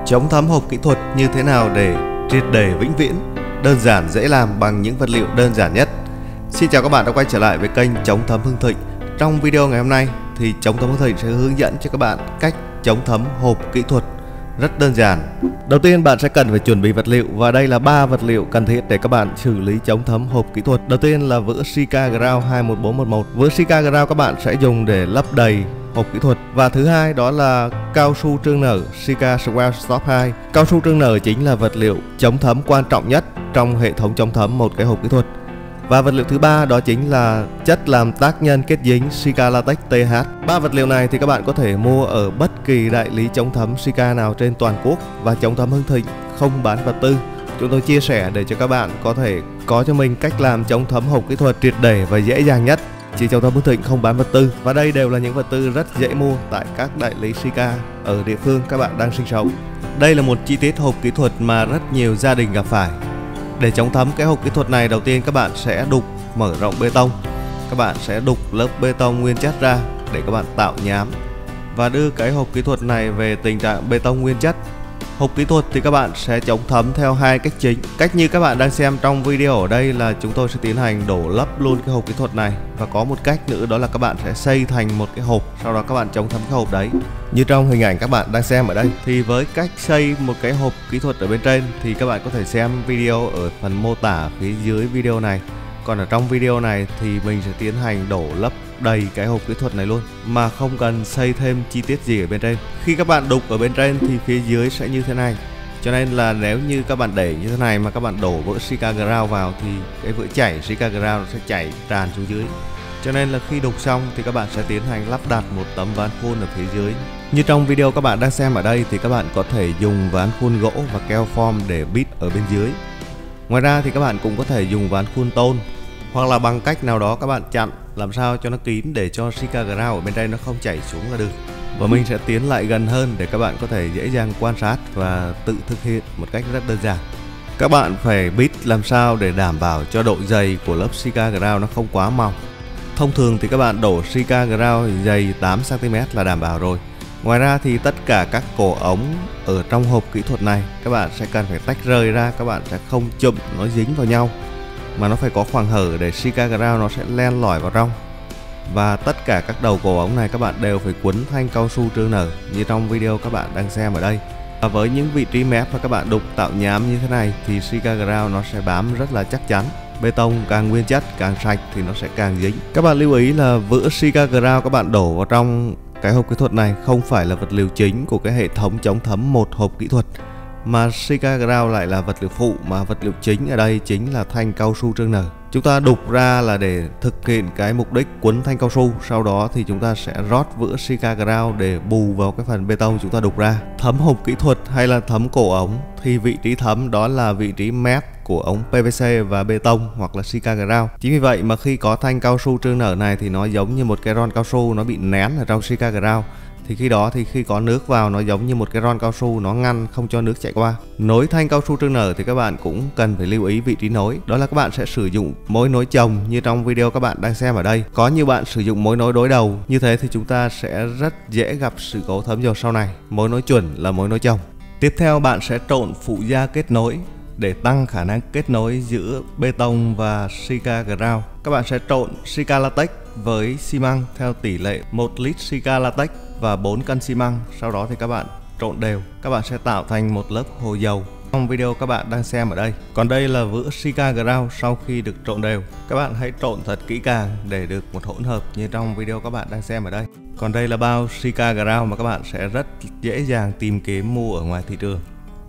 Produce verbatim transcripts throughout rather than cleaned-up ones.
Chống thấm hộp kỹ thuật như thế nào để triệt để vĩnh viễn, đơn giản dễ làm bằng những vật liệu đơn giản nhất. Xin chào các bạn đã quay trở lại với kênh Chống thấm Hưng Thịnh. Trong video ngày hôm nay thì Chống thấm Hưng Thịnh sẽ hướng dẫn cho các bạn cách chống thấm hộp kỹ thuật rất đơn giản. Đầu tiên bạn sẽ cần phải chuẩn bị vật liệu, và đây là ba vật liệu cần thiết để các bạn xử lý chống thấm hộp kỹ thuật. Đầu tiên là vữa Sika Ground hai một bốn một một. Vữa Sika Ground các bạn sẽ dùng để lấp đầy hộp kỹ thuật. Và thứ hai đó là cao su trương nở Sika Swell Stop hai. Cao su trương nở chính là vật liệu chống thấm quan trọng nhất trong hệ thống chống thấm một cái hộp kỹ thuật. Và vật liệu thứ ba đó chính là chất làm tác nhân kết dính Sika Latex tê hát. Ba vật liệu này thì các bạn có thể mua ở bất kỳ đại lý chống thấm Sika nào trên toàn quốc, và Chống thấm Hưng Thịnh không bán vật tư. Chúng tôi chia sẻ để cho các bạn có thể có cho mình cách làm chống thấm hộp kỹ thuật triệt để và dễ dàng nhất. Chỉ Chống thấm Hưng Thịnh không bán vật tư, và đây đều là những vật tư rất dễ mua tại các đại lý Sika ở địa phương các bạn đang sinh sống. Đây là một chi tiết hộp kỹ thuật mà rất nhiều gia đình gặp phải. Để chống thấm cái hộp kỹ thuật này, đầu tiên các bạn sẽ đục mở rộng bê tông. Các bạn sẽ đục lớp bê tông nguyên chất ra để các bạn tạo nhám và đưa cái hộp kỹ thuật này về tình trạng bê tông nguyên chất. Hộp kỹ thuật thì các bạn sẽ chống thấm theo hai cách chính. Cách như các bạn đang xem trong video ở đây là chúng tôi sẽ tiến hành đổ lấp luôn cái hộp kỹ thuật này, và có một cách nữa đó là các bạn sẽ xây thành một cái hộp, sau đó các bạn chống thấm cái hộp đấy. Như trong hình ảnh các bạn đang xem ở đây, thì với cách xây một cái hộp kỹ thuật ở bên trên thì các bạn có thể xem video ở phần mô tả phía dưới video này. Còn ở trong video này thì mình sẽ tiến hành đổ lấp đầy cái hộp kỹ thuật này luôn, mà không cần xây thêm chi tiết gì ở bên trên. Khi các bạn đục ở bên trên thì phía dưới sẽ như thế này. Cho nên là nếu như các bạn để như thế này mà các bạn đổ vữa Sika Ground vào thì cái vữa chảy Sika Ground sẽ chảy tràn xuống dưới. Cho nên là khi đục xong thì các bạn sẽ tiến hành lắp đặt một tấm ván khuôn ở phía dưới. Như trong video các bạn đang xem ở đây thì các bạn có thể dùng ván khuôn gỗ và keo form để bít ở bên dưới. Ngoài ra thì các bạn cũng có thể dùng ván khuôn tôn, hoặc là bằng cách nào đó các bạn chặn làm sao cho nó kín để cho Sika Ground ở bên đây nó không chảy xuống là được. Và mình sẽ tiến lại gần hơn để các bạn có thể dễ dàng quan sát và tự thực hiện một cách rất đơn giản. Các bạn phải bít làm sao để đảm bảo cho độ dày của lớp Sika Ground nó không quá mỏng. Thông thường thì các bạn đổ Sika Ground dày tám xăng ti mét là đảm bảo rồi. Ngoài ra thì tất cả các cổ ống ở trong hộp kỹ thuật này các bạn sẽ cần phải tách rời ra, các bạn sẽ không chụm nó dính vào nhau, mà nó phải có khoảng hở để Sika Ground nó sẽ len lỏi vào trong. Và tất cả các đầu cổ ống này các bạn đều phải quấn thanh cao su trương nở như trong video các bạn đang xem ở đây. Và với những vị trí mép mà các bạn đục tạo nhám như thế này thì Sika Ground nó sẽ bám rất là chắc chắn. Bê tông càng nguyên chất càng sạch thì nó sẽ càng dính. Các bạn lưu ý là vữa Sika Ground các bạn đổ vào trong cái hộp kỹ thuật này không phải là vật liệu chính của cái hệ thống chống thấm một hộp kỹ thuật, mà Sika Ground lại là vật liệu phụ, mà vật liệu chính ở đây chính là thanh cao su trương nở. Chúng ta đục ra là để thực hiện cái mục đích quấn thanh cao su, sau đó thì chúng ta sẽ rót vữa Sika Ground để bù vào cái phần bê tông chúng ta đục ra. Thấm hộp kỹ thuật hay là thấm cổ ống thì vị trí thấm đó là vị trí mép của ống pê vê xê và bê tông hoặc là Sika Ground. Chính vì vậy mà khi có thanh cao su trương nở này thì nó giống như một cái ron cao su nó bị nén ở trong Sika Ground. Thì khi đó thì khi có nước vào nó giống như một cái ron cao su nó ngăn không cho nước chạy qua. Nối thanh cao su trương nở thì các bạn cũng cần phải lưu ý vị trí nối. Đó là các bạn sẽ sử dụng mối nối chồng như trong video các bạn đang xem ở đây. Có nhiều bạn sử dụng mối nối đối đầu, như thế thì chúng ta sẽ rất dễ gặp sự cố thấm dầu sau này. Mối nối chuẩn là mối nối chồng. Tiếp theo bạn sẽ trộn phụ gia kết nối để tăng khả năng kết nối giữa bê tông và Sika Ground. Các bạn sẽ trộn Sika Latex với xi măng theo tỷ lệ một lít Sika Latex và bốn cân xi măng. Sau đó thì các bạn trộn đều. Các bạn sẽ tạo thành một lớp hồ dầu trong video các bạn đang xem ở đây. Còn đây là vữa Sika Ground sau khi được trộn đều. Các bạn hãy trộn thật kỹ càng để được một hỗn hợp như trong video các bạn đang xem ở đây. Còn đây là bao Sika Ground mà các bạn sẽ rất dễ dàng tìm kiếm mua ở ngoài thị trường.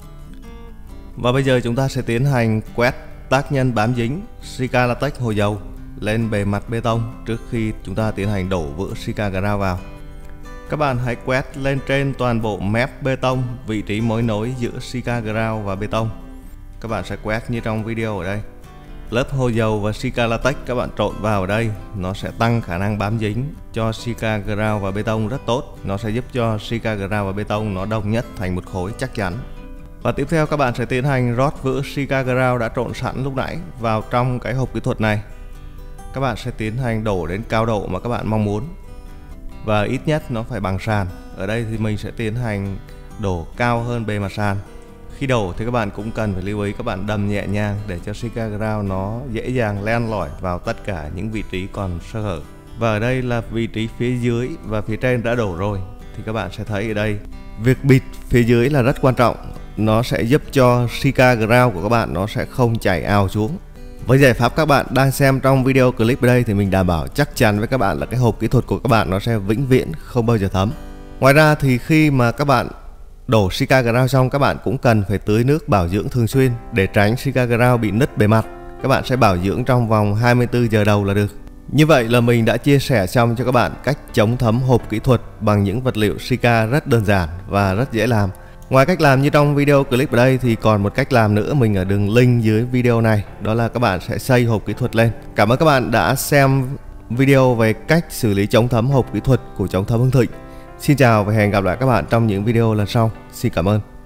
Và bây giờ chúng ta sẽ tiến hành quét tác nhân bám dính Sika Latex hồ dầu lên bề mặt bê tông trước khi chúng ta tiến hành đổ vữa Sika Ground vào. Các bạn hãy quét lên trên toàn bộ mép bê tông, vị trí mối nối giữa Sika Ground và bê tông. Các bạn sẽ quét như trong video ở đây. Lớp hồ dầu và Sika Latex các bạn trộn vào ở đây, nó sẽ tăng khả năng bám dính cho Sika Ground và bê tông rất tốt. Nó sẽ giúp cho Sika Ground và bê tông nó đồng nhất thành một khối chắc chắn. Và tiếp theo các bạn sẽ tiến hành rót vữa Sika Ground đã trộn sẵn lúc nãy vào trong cái hộp kỹ thuật này. Các bạn sẽ tiến hành đổ đến cao độ mà các bạn mong muốn, và ít nhất nó phải bằng sàn. Ở đây thì mình sẽ tiến hành đổ cao hơn bề mặt sàn. Khi đổ thì các bạn cũng cần phải lưu ý các bạn đâm nhẹ nhàng để cho Sika Ground nó dễ dàng len lỏi vào tất cả những vị trí còn sơ hở. Và ở đây là vị trí phía dưới và phía trên đã đổ rồi, thì các bạn sẽ thấy ở đây việc bịt phía dưới là rất quan trọng. Nó sẽ giúp cho Sika Ground của các bạn nó sẽ không chảy ào xuống. Với giải pháp các bạn đang xem trong video clip ở đây thì mình đảm bảo chắc chắn với các bạn là cái hộp kỹ thuật của các bạn nó sẽ vĩnh viễn không bao giờ thấm. Ngoài ra thì khi mà các bạn đổ Sika Ground xong, các bạn cũng cần phải tưới nước bảo dưỡng thường xuyên để tránh Sika Ground bị nứt bề mặt. Các bạn sẽ bảo dưỡng trong vòng hai mươi tư giờ đầu là được. Như vậy là mình đã chia sẻ xong cho các bạn cách chống thấm hộp kỹ thuật bằng những vật liệu Sika rất đơn giản và rất dễ làm. Ngoài cách làm như trong video clip ở đây thì còn một cách làm nữa mình ở đường link dưới video này, đó là các bạn sẽ xây hộp kỹ thuật lên. Cảm ơn các bạn đã xem video về cách xử lý chống thấm hộp kỹ thuật của Chống Thấm Hưng Thịnh. Xin chào và hẹn gặp lại các bạn trong những video lần sau. Xin cảm ơn.